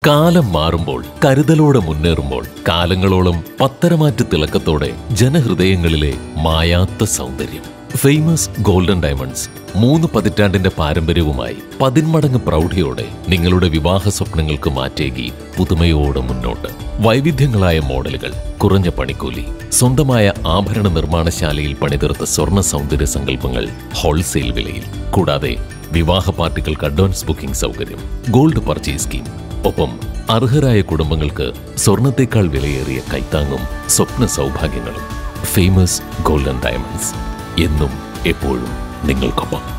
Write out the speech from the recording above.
കാലം മാറുമ്പോൾ കരുതലോടെ മുന്നേറുമ്പോൾ കാലങ്ങളോളം പത്തരമാറ്റ് തിളക്കത്തോടെ ജനഹൃദയങ്ങളിലെ മായാത്ത സൗന്ദര്യം. ഫേമസ് ഗോൾഡൻ ഡയമണ്ട്സ് 3 പതിറ്റാണ്ടിന്റെ പാരമ്പര്യവുമായി 10 മടങ്ങ് പ്രൗഢിയോടെ നിങ്ങളുടെ വിവാഹ സ്വപ്നങ്ങൾക്ക് മാറ്റേകി പുതുമയോടെ മുന്നോട്ട്. വൈവിധ്യങ്ങളായ മോഡലുകൾ, കുറഞ്ഞ പണിക്കൂലി, സ്വന്തമായ ആഭരണ നിർമ്മാണശാലയിൽ പണിതീർത്ത സ്വർണ്ണ സൗന്ദര്യ സങ്കല്പങ്ങൾ ഹോൾസെയിൽ വിലയിൽ. കൂടാതെ വിവാഹ പാർട്ടികൾക്ക് അഡ്വാൻസ് ബുക്കിംഗ് സൗകര്യം, ഗോൾഡ് പർച്ചേസ് സ്കീം. ഒപ്പം അർഹരായ കുടുംബങ്ങൾക്ക് സ്വർണത്തേക്കാൾ വിലയേറിയ കൈത്താങ്ങും സ്വപ്ന സൗഭാഗ്യങ്ങളും. ഫേമസ് ഗോൾഡൻ ഡയമണ്ട്സ്, എന്നും എപ്പോഴും നിങ്ങൾക്കൊപ്പം.